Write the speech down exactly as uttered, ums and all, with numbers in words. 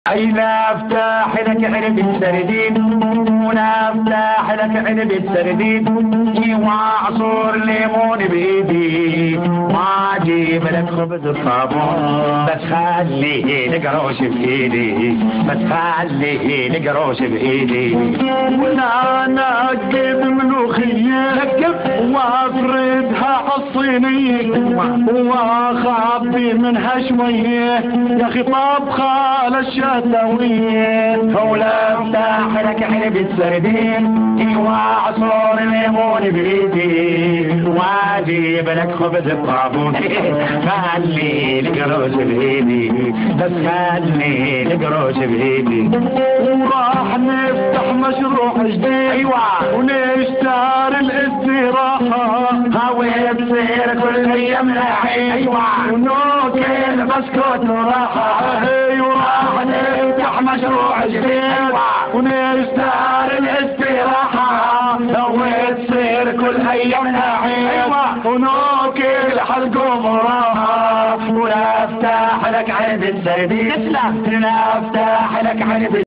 أينا افتح لك علبة سردين وانا افتح لك علبة سردين وعصور ليمون بايدي واجيب لك خبز الصابون بس خلي لك قروش بايدي بس خلي لك قروش بايدي وانا نقب ملوخية وافردها عالصينية واخبي منها شوية يا اخي طبخة للشتوية ولا افتح لك علبة سردين وعصور ليمون بايدي واجيب لك خبز الطابون خلي لك قروش بايدي بس خلي لك قروش بايدي وراح نفتح مشروع جديد ايوه ونشتري الاستراحة هاوي بصير كل ايام الحين ايوه ونوكل بسكوت وراحة وراح نفتح مشروع جديد ونشتري الاستراحة هاوي تصير كل ايام الحين ايوه ونوكل حلقوم وراحة ونفتح لك علبة سردين تسلم نفتح لك علبة